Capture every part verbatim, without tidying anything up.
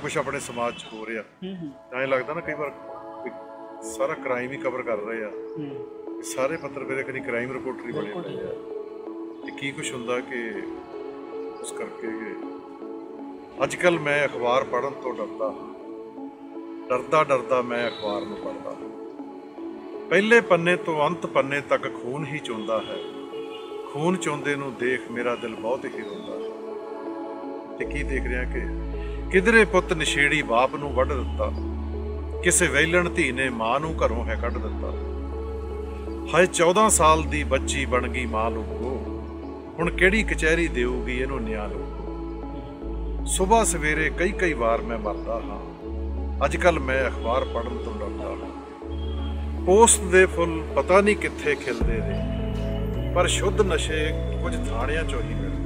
कुछ अपने समाज च हो रहा। ऐ लगता ना कई बार सारा क्राइम ही कवर कर रहे हैं, सारे पत्रकार कभी क्राइम रिपोर्टर ही बने पए आ, की कुछ हुंदा कि उस करके अजकल मैं अखबार पढ़न तो डरदा डरदा डरदा मैं अखबार नूं पढ़दा। पहले पन्ने तो अंत पन्ने तक खून ही चोंदा है, खून चोंदे नूं देख मेरा दिल बहुत ही रोंदा है। ते की देख रहा कि किधरे पुत नशेड़ी बाप नूं वढ दित्ता, किसे वेलण धी ने मां नूं घरों है कढ दित्ता। हाय चौदह साल दी बच्ची बन गई मां लोगो, हुण किहड़ी कचहरी देऊगी इहनूं न्याय लोगो। सुबह सवेरे कई कई वार मैं मरदा हां, अजकल मैं अखबार पढ़न तो डरदा हां। पोस्ट दे फुल पता नहीं कित्थे खिलदे ने, पर शुद्ध नशे कुछ थाणियां चों ही मिलदे।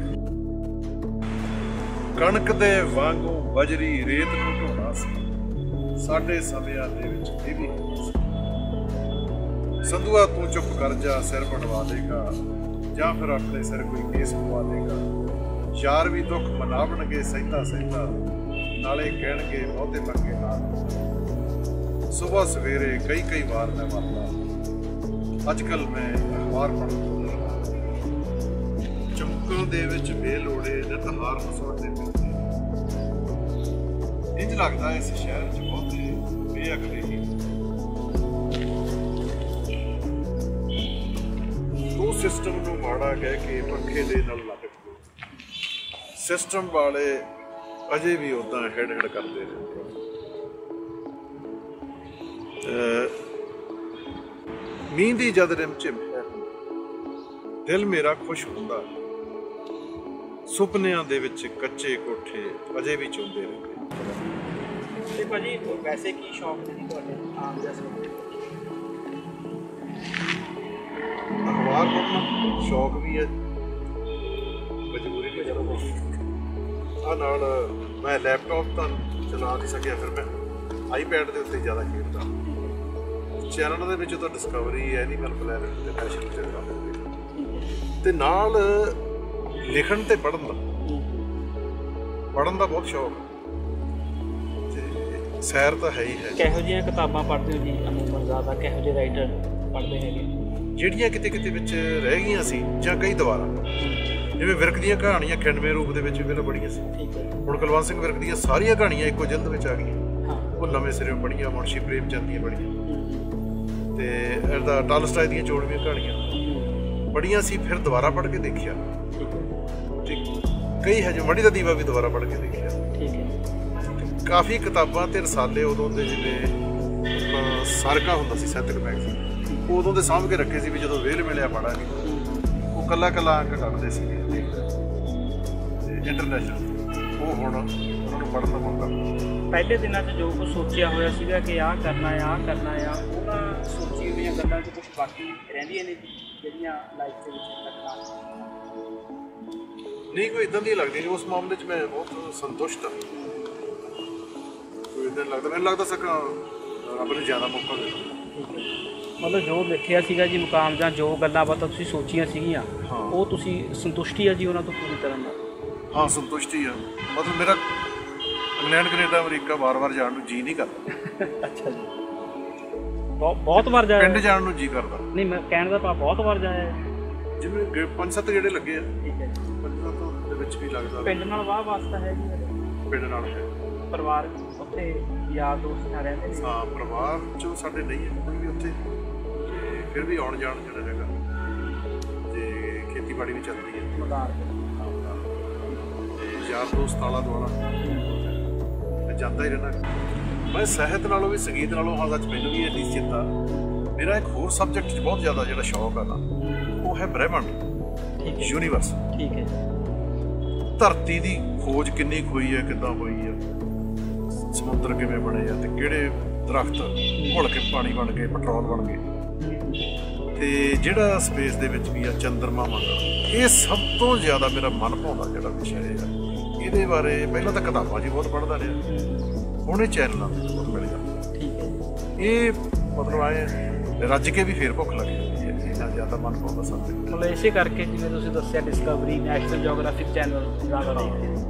कणक दे वांगू बजरी रेत नूं ढोणा सी, साडे समियां दे विच इह भी सी। संधुआ तू चुप कर जा, सिर बनवा देगा, जां फिर अपने सिर कोई केस पवा देगा। यार भी दुख मनावणगे सहिता सहिता, नाले कहणगे बहुते पंगे ना। सुबह सवेरे कई कई बार मैं मरदा, अजकल मैं अखबार पढ़न तो डरदा। चमकां दे विच बेलोड़े नित हार मसोड़दे फिरदे। इंज लगदा इस शहर च बहुते बेअकले ही। तू सिस्टम नूं माड़ा कह के पंखे दे नाल लग पए। सिस्टम वाले अजे भी उदां हिड़ हिड़ करदे रहंदे। मींह दी जद रिम झिमदा, दिल मेरा खुश हुंदा। सुपनियां दे विच कच्चे कोठे अजे भी चुंदे रहंदे। ते भाजी वैसे की शौक ने जी तुहाडे आम जैसे अखबार पढ़ना शौक भी है, मजबूरी भी चलो। आ नाल मैं लैपटॉप तो चला नहीं सकिया, फिर मैं आईपैड के उत्ते ज़्यादा खेडदा। चैनल दे विच तो डिस्कवरी, एनीमल प्लैनेट ते फैशन चलदा, ते नाल लिखण ते पढ़न दा पढ़न दा बहुत शौक। ते सैर तो है ही है। किहो जिहियां किताबां पढ़दे हो जी अमूमन ज़्यादा, किहो जिहे राइटर पढ़दे हैगे? ਜਿਹੜੀਆਂ ਕਿਤੇ ਕਿਤੇ ਵਿੱਚ ਰਹਿ ਗਈਆਂ ਸੀ ਜਾਂ ਕਈ ਦੁਬਾਰਾ, ਜਿਵੇਂ ਵਿਰਕ ਦੀਆਂ ਕਹਾਣੀਆਂ ਖਿੰਡਵੇਂ ਰੂਪ ਦੇ ਵਿੱਚ ਪਹਿਲਾਂ ਪੜ੍ਹੀਆਂ ਸੀ। ਹੁਣ ਕੁਲਵੰਤ ਸਿੰਘ ਵਿਰਕ ਦੀਆਂ ਸਾਰੀਆਂ ਕਹਾਣੀਆਂ ਇੱਕੋ ਜਿਲਦ ਵਿੱਚ ਆ ਗਈਆਂ, ਉਹ ਨਵੇਂ ਸਿਰੇ ਪੜ੍ਹੀਆਂ। ਮੁਨਸ਼ੀ ਪ੍ਰੇਮ ਚੰਦ ਦੀਆਂ ਪੜ੍ਹੀਆਂ, ਤੇ ਇਹਦਾ ਟਾਲਸਟਾਏ ਦੀਆਂ ਚੋੜਵੀਆਂ ਕਹਾਣੀਆਂ ਪੜ੍ਹੀਆਂ ਸੀ, ਫਿਰ ਦੁਬਾਰਾ ਪੜ੍ਹ ਕੇ ਦੇਖਿਆ। ਕਈ ਹਜੇ ਮੜੀ ਦਾ ਦੀਵਾ ਵੀ ਦੁਬਾਰਾ ਪੜ੍ਹ ਕੇ ਦੇਖਿਆ। ਕਾਫੀ ਕਿਤਾਬਾਂ ਤੇ ਰਸਾਲੇ ਉਦੋਂ ਦੇ ਜਿਵੇਂ ਸਾਰਕਾ ਹੁੰਦਾ ਸੀ ਸਾਹਿਤਕ ਮੈਗਜ਼ੀਨ, ਉਦੋਂ ਦੇ ਸਾਂਭ ਕੇ ਰੱਖੇ ਸੀ ਵੀ ਜਦੋਂ ਵੇਲ ਮਿਲਿਆ ਪੜਾਂਗੇ। ਉਹ ਕੱਲਾ ਕੱਲਾ ਅੰਕ ਕੱਢਦੇ ਸੀ ਤੇ ਇੰਟਰਨੈਸ਼ਨਲ, ਉਹ ਹੁਣ ਉਹਨਾਂ ਨੂੰ ਪੜ੍ਹਨ ਦਾ ਮੌਕਾ। ਪਹਿਲੇ ਦਿਨਾਂ 'ਚ ਜੋ ਕੁਛ ਸੋਚਿਆ ਹੋਇਆ ਸੀਗਾ ਕਿ ਆਹ ਕਰਨਾ ਆ ਆਹ ਕਰਨਾ ਆ, ਉਹਨਾਂ ਸੋਚੀ ਹੋਈਆਂ ਗੱਲਾਂ 'ਚ ਕੁਛ ਬਾਕੀ ਰਹਿੰਦੀਆਂ ਨੇ ਜਿਹੜੀਆਂ ਲਾਈਫ ਦੇ ਵਿੱਚ ਲੱਗਣਾ ਨਹੀਂ ਕੋਈ ਇੱਦਾਂ ਦੀ ਲੱਗਦੀ। ਉਸ ਮਾਮਲੇ 'ਚ ਮੈਂ ਬਹੁਤ ਸੰਤੁਸ਼ਟ ਹਾਂ। ਕੋਈ ਇੱਦਾਂ ਲੱਗਦਾ, ਮੈਨੂੰ ਲੱਗਦਾ ਸਕਾਂ ਰੱਬ ਨੇ ਜ਼ਿਆਦਾ ਮੌਕਾ ਦੇ ਦਿੱਤਾ। ਮਤਲਬ ਜੋ ਲਿਖਿਆ ਸੀਗਾ ਜੀ ਮੁਕਾਮ ਜਾਂ ਜੋ ਗੱਲਾਂ ਬਾਤਾਂ ਤੁਸੀਂ ਸੋਚੀਆਂ ਸੀਗੀਆਂ, ਉਹ ਤੁਸੀਂ ਸੰਤੁਸ਼ਟੀ ਆ ਜੀ ਉਹਨਾਂ ਤੋਂ ਪੂਰੀ ਤਰ੍ਹਾਂ ਨਾਲ? ਹਾਂ ਸੰਤੁਸ਼ਟੀ ਆ। ਮਤਲਬ ਮੇਰਾ ਇੰਗਲੈਂਡ ਕੈਨੇਡਾ ਅਮਰੀਕਾ ਵਾਰ ਵਾਰ ਜਾਣ ਨੂੰ ਜੀ ਨਹੀਂ ਕਰਦਾ। ਅੱਛਾ ਜੀ, ਬਹੁਤ ਵਾਰ ਜਾਇਆ? ਪਿੰਡ ਜਾਣ ਨੂੰ ਜੀ ਕਰਦਾ। ਨਹੀਂ ਮੈਂ ਕਹਿਣ ਦਾ ਭਾਵ ਬਹੁਤ ਵਾਰ ਜਾਇਆ, ਜਿਵੇਂ ਪੰਜ ਸੱਤ ਜਿਹੜੇ ਲੱਗੇ ਆ। ਠੀਕ ਹੈ ਜੀ। ਪੰਜ ਸੱਤ ਦੇ ਵਿੱਚ ਵੀ ਲੱਗਦਾ। ਪਿੰਡ ਨਾਲ ਵਾਹ ਵਾਸਤਾ ਹੈ ਜੀ? ਪਿੰਡ ਨਾਲ ਹੈ। ਪਰਿਵਾਰ ਉੱਥੇ ਯਾਰ ਦੋਸਤ ਨਾਲ ਰਹਿੰਦੇ ਨੇ? ਹਾਂ ਪਰਿਵਾਰ 'ਚੋਂ ਸਾਡੇ ਨਹੀਂ ਹੈ ਕੋਈ ਵੀ ਉੱਥੇ, ਫਿਰ ਵੀ ਆਉਣ ਜਾਣ ਜਿਹੜਾ ਹੈਗਾ, ਤੇ ਖੇਤੀਬਾੜੀ ਵੀ ਚੱਲਦੀ ਹੈ। ਤੇ ਯਾਰ ਦੋਸਤ ਆਲਾ ਦੁਆਲਾ ਮੈਂ ਜਾਂਦਾ ਹੀ ਰਹਿਣਾ। ਮੈਂ ਸਾਹਿਤ ਨਾਲੋਂ ਵੀ ਸੰਗੀਤ ਨਾਲੋਂ ਹਾਂ ਸੱਚ ਮੈਨੂੰ ਵੀ ਇੰਨੀ ਚਿੰਤਾ, ਮੇਰਾ ਇੱਕ ਹੋਰ ਸਬਜੈਕਟ 'ਚ ਬਹੁਤ ਜ਼ਿਆਦਾ ਜਿਹੜਾ ਸ਼ੌਕ ਆ ਨਾ, ਉਹ ਹੈ ਬ੍ਰਹਿਮੰਡ, ਯੂਨੀਵਰਸ। ਠੀਕ ਹੈ। ਧਰਤੀ ਦੀ ਖੋਜ ਕਿੰਨੀ ਹੋਈ ਹੈ, ਕਿੱਦਾਂ ਹੋਈ ਹੈ, ਸਮੁੰਦਰ ਕਿਵੇਂ ਬਣੇ ਆ, ਤੇ ਕਿਹੜੇ ਦਰਖਤ ਘੁਲ ਕੇ ਪਾਣੀ ਬਣ ਗਏ, ਪੈਟਰੋਲ ਬਣ ਗਏ, ਤੇ ਜਿਹੜਾ ਸਪੇਸ ਦੇ ਵਿੱਚ ਵੀ ਆ ਚੰਦਰਮਾ ਮੰਗਲ, ਇਹ ਸਭ ਤੋਂ ਜ਼ਿਆਦਾ ਮੇਰਾ ਮਨ ਭਾਉਂਦਾ ਜਿਹੜਾ ਵਿਸ਼ਾ ਹੈ। ਇਹਦੇ ਬਾਰੇ ਪਹਿਲਾਂ ਤਾਂ ਕਿਤਾਬਾਂ 'ਚ ਬਹੁਤ ਪੜ੍ਹਦਾ ਰਿਹਾ, ਹੁਣ ਇਹ ਚੈਨਲਾਂ 'ਤੇ ਬਹੁਤ ਮਿਲ ਜਾਂਦਾ। ਇਹ ਮਤਲਬ ਆਏ ਰੱਜ ਕੇ ਵੀ ਫੇਰ ਭੁੱਖ ਲੱਗ ਜਾਂਦੀ ਹੈ, ਇੰਨਾ ਜ਼ਿਆਦਾ ਮਨ ਭਾਉਂਦਾ ਸਬਜੈਕਟ। ਮਤਲਬ ਇਸੇ ਕਰਕੇ ਜਿਵੇਂ ਤੁਸੀਂ ਦੱਸਿਆ ਡਿਸਕਵਰੀ, ਨੈਸ਼ਨਲ ਜੀਓਗ੍ਰਾਫਿਕ ਚੈਨਲ ਜ਼ਿਆਦਾ ਦੇਖਦੇ